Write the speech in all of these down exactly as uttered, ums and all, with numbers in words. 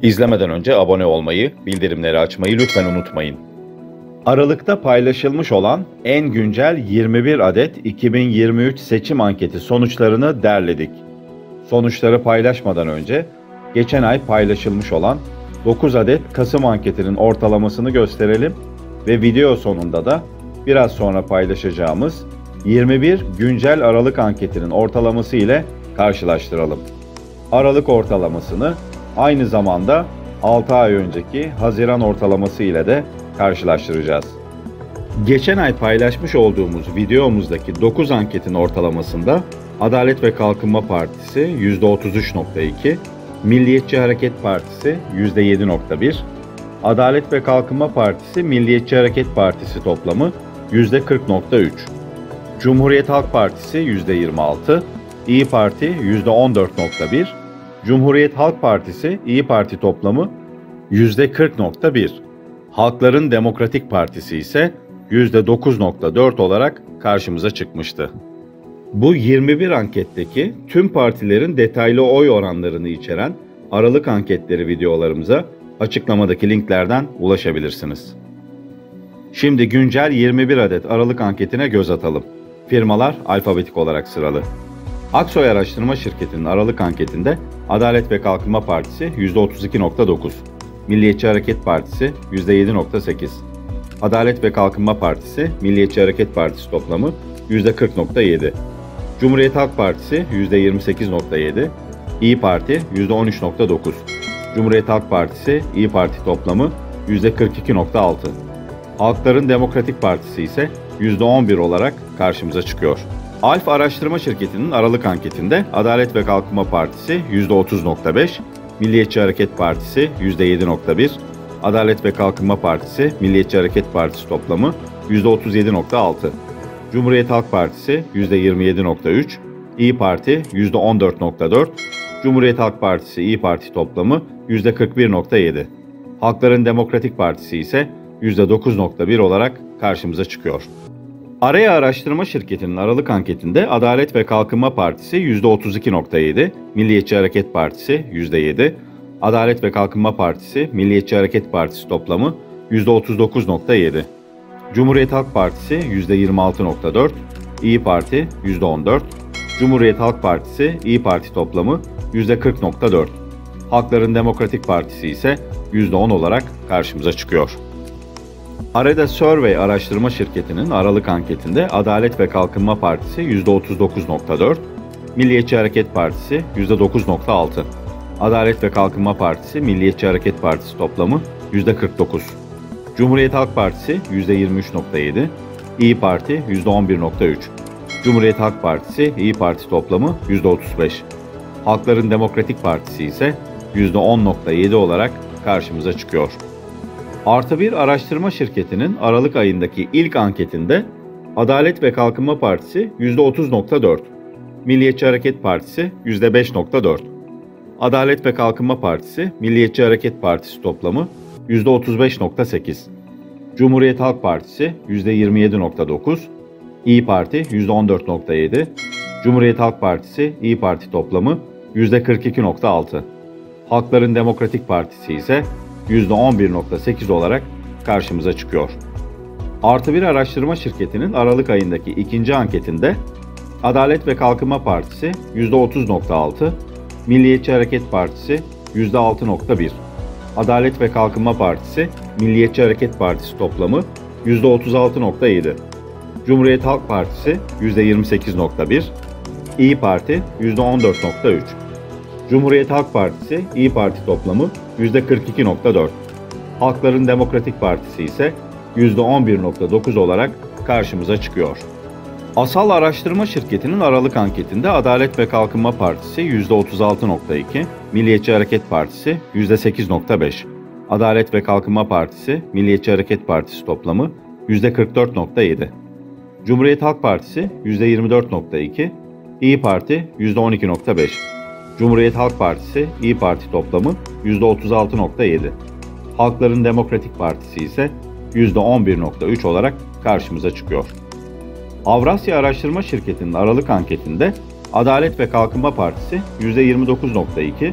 İzlemeden önce abone olmayı, bildirimleri açmayı lütfen unutmayın. Aralıkta paylaşılmış olan en güncel yirmi bir adet iki bin yirmi üç seçim anketi sonuçlarını derledik. Sonuçları paylaşmadan önce geçen ay paylaşılmış olan dokuz adet Kasım anketinin ortalamasını gösterelim ve video sonunda da biraz sonra paylaşacağımız yirmi bir güncel Aralık anketinin ortalaması ile karşılaştıralım. Aralık ortalamasını aynı zamanda altı ay önceki Haziran ortalaması ile de karşılaştıracağız. Geçen ay paylaşmış olduğumuz videomuzdaki dokuz anketin ortalamasında Adalet ve Kalkınma Partisi yüzde otuz üç nokta iki, Milliyetçi Hareket Partisi yüzde yedi nokta bir, Adalet ve Kalkınma Partisi Milliyetçi Hareket Partisi toplamı yüzde kırk nokta üç, Cumhuriyet Halk Partisi yüzde yirmi altı, İyi Parti yüzde on dört nokta bir, Cumhuriyet Halk Partisi İyi Parti toplamı yüzde kırk nokta bir, Halkların Demokratik Partisi ise yüzde dokuz nokta dört olarak karşımıza çıkmıştı. Bu yirmi bir anketteki tüm partilerin detaylı oy oranlarını içeren Aralık anketleri videolarımıza açıklamadaki linklerden ulaşabilirsiniz. Şimdi güncel yirmi bir adet Aralık anketine göz atalım. Firmalar alfabetik olarak sıralı. Aksoy Araştırma Şirketi'nin Aralık anketinde Adalet ve Kalkınma Partisi yüzde otuz iki nokta dokuz, Milliyetçi Hareket Partisi yüzde yedi nokta sekiz, Adalet ve Kalkınma Partisi Milliyetçi Hareket Partisi toplamı yüzde kırk nokta yedi, Cumhuriyet Halk Partisi yüzde yirmi sekiz nokta yedi, İyi Parti yüzde on üç nokta dokuz, Cumhuriyet Halk Partisi İyi Parti toplamı yüzde kırk iki nokta altı, Halkların Demokratik Partisi ise yüzde on bir olarak karşımıza çıkıyor. Alfa Araştırma Şirketi'nin Aralık anketinde Adalet ve Kalkınma Partisi yüzde otuz nokta beş, Milliyetçi Hareket Partisi yüzde yedi nokta bir, Adalet ve Kalkınma Partisi Milliyetçi Hareket Partisi toplamı yüzde otuz yedi nokta altı, Cumhuriyet Halk Partisi yüzde yirmi yedi nokta üç, İyi Parti yüzde on dört nokta dört, Cumhuriyet Halk Partisi İyi Parti toplamı yüzde kırk bir nokta yedi, Halkların Demokratik Partisi ise yüzde dokuz nokta bir olarak karşımıza çıkıyor. Araya Araştırma Şirketi'nin Aralık anketinde Adalet ve Kalkınma Partisi yüzde otuz iki nokta yedi, Milliyetçi Hareket Partisi yüzde yedi, Adalet ve Kalkınma Partisi Milliyetçi Hareket Partisi toplamı yüzde otuz dokuz nokta yedi, Cumhuriyet Halk Partisi yüzde yirmi altı nokta dört, İyi Parti yüzde on dört, Cumhuriyet Halk Partisi İyi Parti toplamı yüzde kırk nokta dört, Halkların Demokratik Partisi ise yüzde on olarak karşımıza çıkıyor. Arada Survey Araştırma Şirketi'nin Aralık anketinde Adalet ve Kalkınma Partisi yüzde otuz dokuz nokta dört, Milliyetçi Hareket Partisi yüzde dokuz nokta altı, Adalet ve Kalkınma Partisi Milliyetçi Hareket Partisi toplamı yüzde kırk dokuz, Cumhuriyet Halk Partisi yüzde yirmi üç nokta yedi, İyi Parti yüzde on bir nokta üç, Cumhuriyet Halk Partisi İyi Parti toplamı yüzde otuz beş, Halkların Demokratik Partisi ise yüzde on nokta yedi olarak karşımıza çıkıyor. Artı bir Araştırma Şirketi'nin Aralık ayındaki ilk anketinde Adalet ve Kalkınma Partisi yüzde otuz nokta dört, Milliyetçi Hareket Partisi yüzde beş nokta dört, Adalet ve Kalkınma Partisi Milliyetçi Hareket Partisi toplamı yüzde otuz beş nokta sekiz, Cumhuriyet Halk Partisi yüzde yirmi yedi nokta dokuz, İyi Parti yüzde on dört nokta yedi, Cumhuriyet Halk Partisi İyi Parti toplamı yüzde kırk iki nokta altı, Halkların Demokratik Partisi ise yüzde on bir nokta sekiz olarak karşımıza çıkıyor. Artı bir Araştırma Şirketi'nin Aralık ayındaki ikinci anketinde Adalet ve Kalkınma Partisi yüzde otuz nokta altı, Milliyetçi Hareket Partisi yüzde altı nokta bir, Adalet ve Kalkınma Partisi Milliyetçi Hareket Partisi toplamı yüzde otuz altı nokta yedi, Cumhuriyet Halk Partisi yüzde yirmi sekiz nokta bir, İyi Parti yüzde on dört nokta üç, Cumhuriyet Halk Partisi İyi Parti toplamı yüzde kırk iki nokta dört, Halkların Demokratik Partisi ise yüzde on bir nokta dokuz olarak karşımıza çıkıyor. Asal Araştırma Şirketi'nin Aralık anketinde Adalet ve Kalkınma Partisi yüzde otuz altı nokta iki, Milliyetçi Hareket Partisi yüzde sekiz nokta beş, Adalet ve Kalkınma Partisi Milliyetçi Hareket Partisi toplamı yüzde kırk dört nokta yedi, Cumhuriyet Halk Partisi yüzde yirmi dört nokta iki, İyi Parti yüzde on iki nokta beş, Cumhuriyet Halk Partisi İyi Parti toplamı yüzde otuz altı nokta yedi, Halkların Demokratik Partisi ise yüzde on bir nokta üç olarak karşımıza çıkıyor. Avrasya Araştırma Şirketi'nin Aralık anketinde Adalet ve Kalkınma Partisi yüzde yirmi dokuz nokta iki,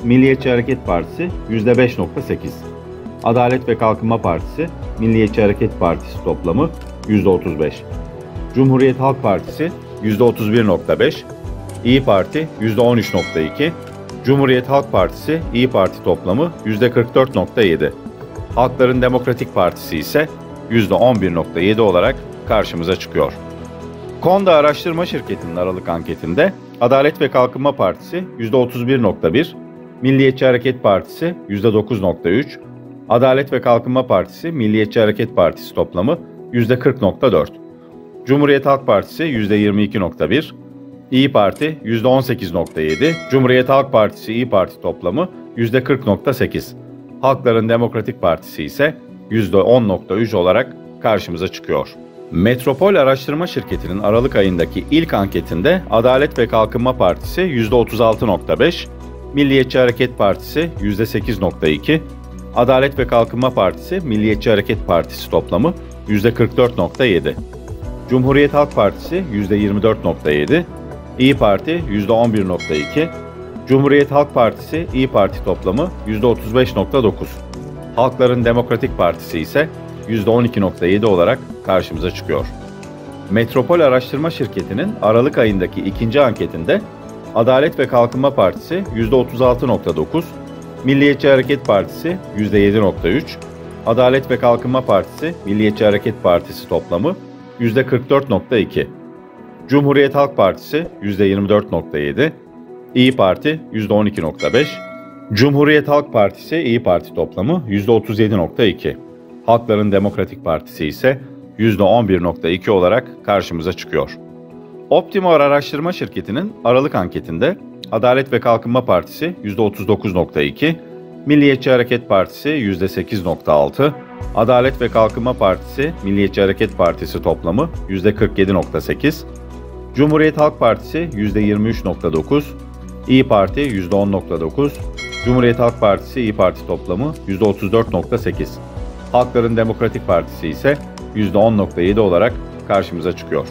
Milliyetçi Hareket Partisi yüzde beş nokta sekiz. Adalet ve Kalkınma Partisi, Milliyetçi Hareket Partisi toplamı yüzde otuz beş. Cumhuriyet Halk Partisi yüzde otuz bir nokta beş. İyi Parti yüzde on üç nokta iki. Cumhuriyet Halk Partisi, İyi Parti toplamı yüzde kırk dört nokta yedi. Halkların Demokratik Partisi ise yüzde on bir nokta yedi olarak karşımıza çıkıyor. Konda Araştırma Şirketi'nin Aralık anketinde Adalet ve Kalkınma Partisi yüzde otuz bir nokta bir, Milliyetçi Hareket Partisi yüzde dokuz nokta üç, Adalet ve Kalkınma Partisi, Milliyetçi Hareket Partisi toplamı yüzde kırk nokta dört, Cumhuriyet Halk Partisi yüzde yirmi iki nokta bir, İyi Parti yüzde on sekiz nokta yedi, Cumhuriyet Halk Partisi, İyi Parti toplamı yüzde kırk nokta sekiz, Halkların Demokratik Partisi ise yüzde on nokta üç olarak karşımıza çıkıyor. Metropol Araştırma Şirketi'nin Aralık ayındaki ilk anketinde Adalet ve Kalkınma Partisi yüzde otuz altı nokta beş, Milliyetçi Hareket Partisi yüzde sekiz nokta iki, Adalet ve Kalkınma Partisi, Milliyetçi Hareket Partisi toplamı yüzde kırk dört nokta yedi, Cumhuriyet Halk Partisi yüzde yirmi dört nokta yedi, İyi Parti yüzde on bir nokta iki, Cumhuriyet Halk Partisi, İyi Parti toplamı yüzde otuz beş nokta dokuz, Halkların Demokratik Partisi ise yüzde on iki nokta yedi olarak karşımıza çıkıyor. Metropol Araştırma Şirketi'nin Aralık ayındaki ikinci anketinde Adalet ve Kalkınma Partisi yüzde otuz altı nokta dokuz, Milliyetçi Hareket Partisi yüzde yedi nokta üç, Adalet ve Kalkınma Partisi, Milliyetçi Hareket Partisi toplamı yüzde kırk dört nokta iki, Cumhuriyet Halk Partisi yüzde yirmi dört nokta yedi, İyi Parti yüzde on iki nokta beş, Cumhuriyet Halk Partisi, İyi Parti toplamı yüzde otuz yedi nokta iki, Halkların Demokratik Partisi ise yüzde on bir nokta iki olarak karşımıza çıkıyor. Optimor Araştırma Şirketi'nin Aralık anketinde Adalet ve Kalkınma Partisi yüzde otuz dokuz nokta iki, Milliyetçi Hareket Partisi yüzde sekiz nokta altı, Adalet ve Kalkınma Partisi, Milliyetçi Hareket Partisi toplamı yüzde kırk yedi nokta sekiz, Cumhuriyet Halk Partisi yüzde yirmi üç nokta dokuz, İyi Parti yüzde on nokta dokuz, Cumhuriyet Halk Partisi, İyi Parti toplamı yüzde otuz dört nokta sekiz, Halkların Demokratik Partisi ise yüzde on nokta yedi olarak karşımıza çıkıyor.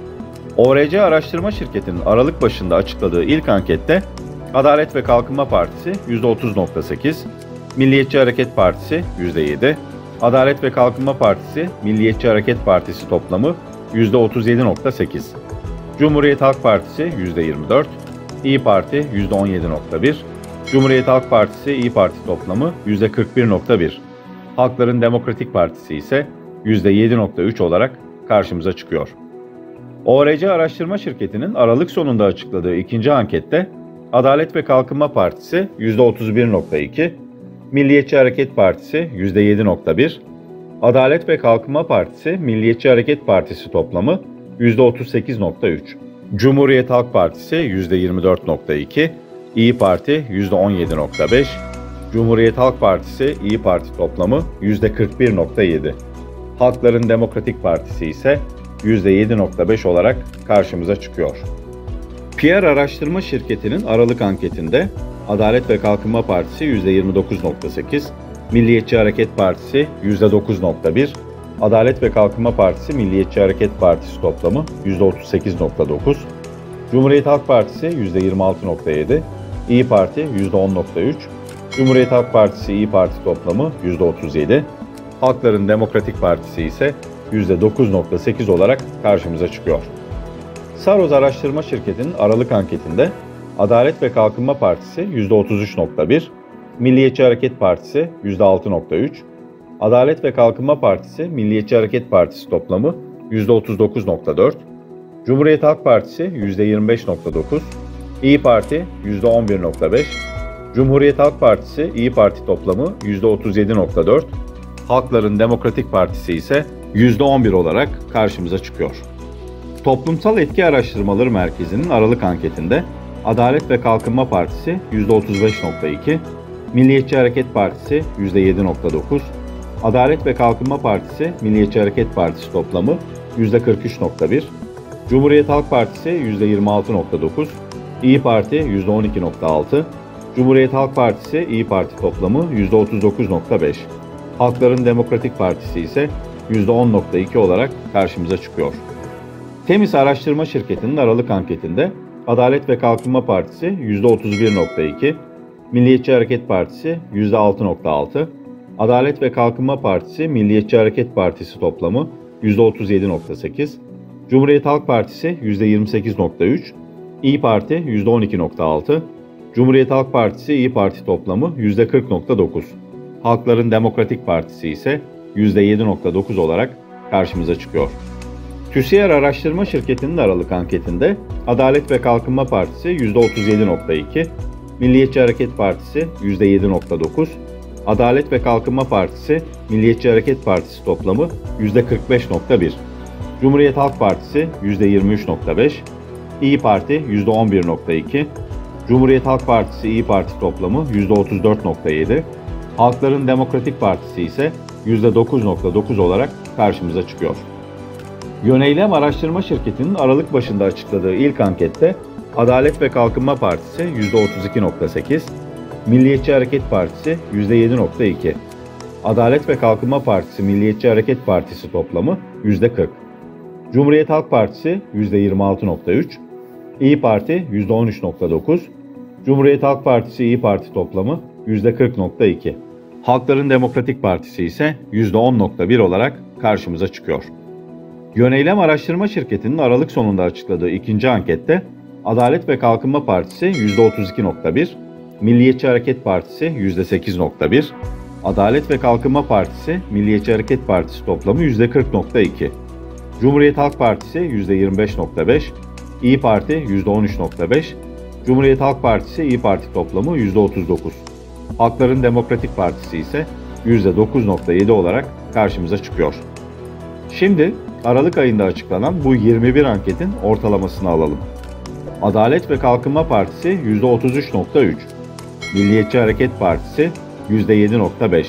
O R C Araştırma Şirketi'nin Aralık başında açıkladığı ilk ankette Adalet ve Kalkınma Partisi yüzde otuz nokta sekiz, Milliyetçi Hareket Partisi yüzde yedi, Adalet ve Kalkınma Partisi, Milliyetçi Hareket Partisi toplamı yüzde otuz yedi nokta sekiz, Cumhuriyet Halk Partisi yüzde yirmi dört, İyi Parti yüzde on yedi nokta bir, Cumhuriyet Halk Partisi, İyi Parti toplamı yüzde kırk bir nokta bir, Halkların Demokratik Partisi ise yüzde yedi nokta üç olarak karşımıza çıkıyor. O R C Araştırma Şirketi'nin Aralık sonunda açıkladığı ikinci ankette Adalet ve Kalkınma Partisi yüzde otuz bir nokta iki, Milliyetçi Hareket Partisi yüzde yedi nokta bir, Adalet ve Kalkınma Partisi, Milliyetçi Hareket Partisi toplamı yüzde otuz sekiz nokta üç, Cumhuriyet Halk Partisi yüzde yirmi dört nokta iki, İyi Parti yüzde on yedi nokta beş, Cumhuriyet Halk Partisi, İyi Parti toplamı yüzde kırk bir nokta yedi, Halkların Demokratik Partisi ise yüzde yedi nokta beş olarak karşımıza çıkıyor. P R Araştırma Şirketi'nin Aralık anketinde Adalet ve Kalkınma Partisi yüzde yirmi dokuz nokta sekiz, Milliyetçi Hareket Partisi yüzde dokuz nokta bir, Adalet ve Kalkınma Partisi, Milliyetçi Hareket Partisi toplamı yüzde otuz sekiz nokta dokuz, Cumhuriyet Halk Partisi yüzde yirmi altı nokta yedi, İyi Parti yüzde on nokta üç, Cumhuriyet Halk Partisi, İyi Parti toplamı yüzde otuz yedi, Halkların Demokratik Partisi ise yüzde dokuz nokta sekiz olarak karşımıza çıkıyor. Saroz Araştırma Şirketi'nin Aralık anketinde Adalet ve Kalkınma Partisi yüzde otuz üç nokta bir, Milliyetçi Hareket Partisi yüzde altı nokta üç, Adalet ve Kalkınma Partisi, Milliyetçi Hareket Partisi toplamı yüzde otuz dokuz nokta dört, Cumhuriyet Halk Partisi yüzde yirmi beş nokta dokuz, İyi Parti yüzde on bir nokta beş, Cumhuriyet Halk Partisi, İyi Parti toplamı yüzde otuz yedi nokta dört, Halkların Demokratik Partisi ise yüzde on bir olarak karşımıza çıkıyor. Toplumsal Etki Araştırmaları Merkezi'nin Aralık anketinde Adalet ve Kalkınma Partisi yüzde otuz beş nokta iki, Milliyetçi Hareket Partisi yüzde yedi nokta dokuz, Adalet ve Kalkınma Partisi, Milliyetçi Hareket Partisi toplamı yüzde kırk üç nokta bir, Cumhuriyet Halk Partisi yüzde yirmi altı nokta dokuz, İyi Parti yüzde on iki nokta altı, Cumhuriyet Halk Partisi, İyi Parti toplamı yüzde otuz dokuz nokta beş, Halkların Demokratik Partisi ise yüzde on nokta iki olarak karşımıza çıkıyor. Temiz Araştırma Şirketi'nin Aralık anketinde Adalet ve Kalkınma Partisi yüzde otuz bir nokta iki, Milliyetçi Hareket Partisi yüzde altı nokta altı, Adalet ve Kalkınma Partisi Milliyetçi Hareket Partisi toplamı yüzde otuz yedi nokta sekiz, Cumhuriyet Halk Partisi yüzde yirmi sekiz nokta üç, İYİ Parti yüzde on iki nokta altı, Cumhuriyet Halk Partisi İYİ Parti toplamı yüzde kırk nokta dokuz, Halkların Demokratik Partisi ise yüzde yedi nokta dokuz olarak karşımıza çıkıyor. TÜSİAD Araştırma Şirketi'nin Aralık anketinde Adalet ve Kalkınma Partisi yüzde otuz yedi nokta iki, Milliyetçi Hareket Partisi yüzde yedi nokta dokuz, Adalet ve Kalkınma Partisi Milliyetçi Hareket Partisi toplamı yüzde kırk beş nokta bir, Cumhuriyet Halk Partisi yüzde yirmi üç nokta beş, İYİ Parti yüzde on bir nokta iki, Cumhuriyet Halk Partisi İYİ Parti toplamı yüzde otuz dört nokta yedi, Halkların Demokratik Partisi ise yüzde dokuz nokta dokuz olarak karşımıza çıkıyor. Yöneylem Araştırma Şirketi'nin Aralık başında açıkladığı ilk ankette Adalet ve Kalkınma Partisi yüzde otuz iki nokta sekiz, Milliyetçi Hareket Partisi yüzde yedi nokta iki, Adalet ve Kalkınma Partisi Milliyetçi Hareket Partisi toplamı yüzde kırk, Cumhuriyet Halk Partisi yüzde yirmi altı nokta üç, İYİ Parti yüzde on üç nokta dokuz, Cumhuriyet Halk Partisi İYİ Parti toplamı yüzde kırk nokta iki, Halkların Demokratik Partisi ise yüzde on nokta bir olarak karşımıza çıkıyor. Yöneylem Araştırma Şirketi'nin Aralık sonunda açıkladığı ikinci ankette Adalet ve Kalkınma Partisi yüzde otuz iki nokta bir, Milliyetçi Hareket Partisi yüzde sekiz nokta bir, Adalet ve Kalkınma Partisi Milliyetçi Hareket Partisi toplamı yüzde kırk nokta iki, Cumhuriyet Halk Partisi yüzde yirmi beş nokta beş, İYİ Parti yüzde on üç nokta beş, Cumhuriyet Halk Partisi İYİ Parti toplamı yüzde otuz dokuz, Halkların Demokratik Partisi ise yüzde dokuz nokta yedi olarak karşımıza çıkıyor. Şimdi Aralık ayında açıklanan bu yirmi bir anketin ortalamasını alalım. Adalet ve Kalkınma Partisi yüzde otuz üç nokta üç, Milliyetçi Hareket Partisi yüzde yedi nokta beş,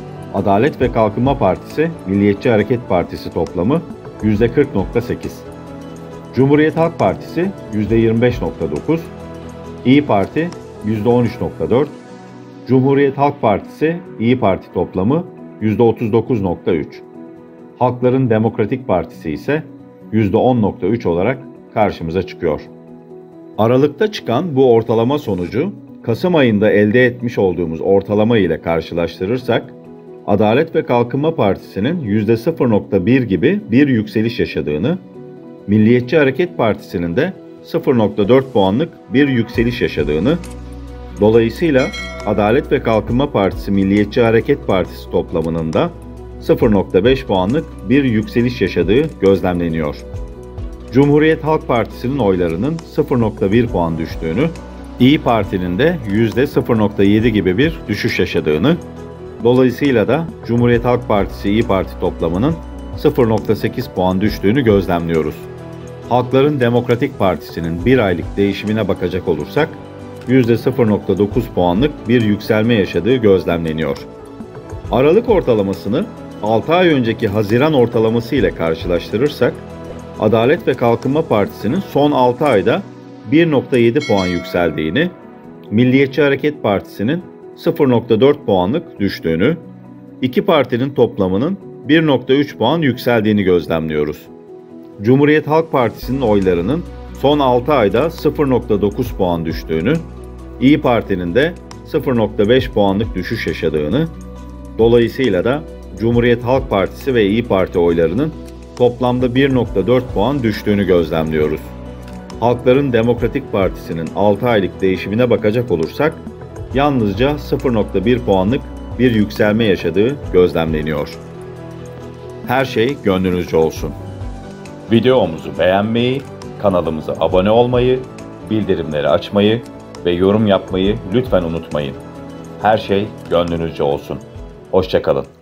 Adalet ve Kalkınma Partisi Milliyetçi Hareket Partisi toplamı yüzde kırk nokta sekiz, Cumhuriyet Halk Partisi yüzde yirmi beş nokta dokuz, İYİ Parti yüzde on üç nokta dört, Cumhuriyet Halk Partisi İYİ Parti toplamı yüzde otuz dokuz nokta üç, Halkların Demokratik Partisi ise yüzde on nokta üç olarak karşımıza çıkıyor. Aralıkta çıkan bu ortalama sonucu Kasım ayında elde etmiş olduğumuz ortalama ile karşılaştırırsak Adalet ve Kalkınma Partisi'nin yüzde sıfır nokta bir gibi bir yükseliş yaşadığını, Milliyetçi Hareket Partisi'nin de sıfır nokta dört puanlık bir yükseliş yaşadığını, dolayısıyla Adalet ve Kalkınma Partisi Milliyetçi Hareket Partisi toplamının da sıfır nokta beş puanlık bir yükseliş yaşadığı gözlemleniyor. Cumhuriyet Halk Partisi'nin oylarının sıfır nokta bir puan düştüğünü, İYİ Parti'nin de yüzde sıfır nokta yedi gibi bir düşüş yaşadığını, dolayısıyla da Cumhuriyet Halk Partisi İYİ Parti toplamının sıfır nokta sekiz puan düştüğünü gözlemliyoruz. Halkların Demokratik Partisi'nin bir aylık değişimine bakacak olursak, yüzde sıfır nokta dokuz puanlık bir yükselme yaşadığı gözlemleniyor. Aralık ortalamasını altı ay önceki Haziran ortalaması ile karşılaştırırsak, Adalet ve Kalkınma Partisi'nin son altı ayda bir nokta yedi puan yükseldiğini, Milliyetçi Hareket Partisi'nin sıfır nokta dört puanlık düştüğünü, iki partinin toplamının bir nokta üç puan yükseldiğini gözlemliyoruz. Cumhuriyet Halk Partisi'nin oylarının son altı ayda sıfır nokta dokuz puan düştüğünü, İYİ Parti'nin de sıfır nokta beş puanlık düşüş yaşadığını, dolayısıyla da Cumhuriyet Halk Partisi ve İYİ Parti oylarının toplamda bir nokta dört puan düştüğünü gözlemliyoruz. Halkların Demokratik Partisi'nin altı aylık değişimine bakacak olursak, yalnızca sıfır nokta bir puanlık bir yükselme yaşadığı gözlemleniyor. Her şey gönlünüzce olsun. Videomuzu beğenmeyi, kanalımıza abone olmayı, bildirimleri açmayı ve yorum yapmayı lütfen unutmayın. Her şey gönlünüzce olsun. Hoşça kalın.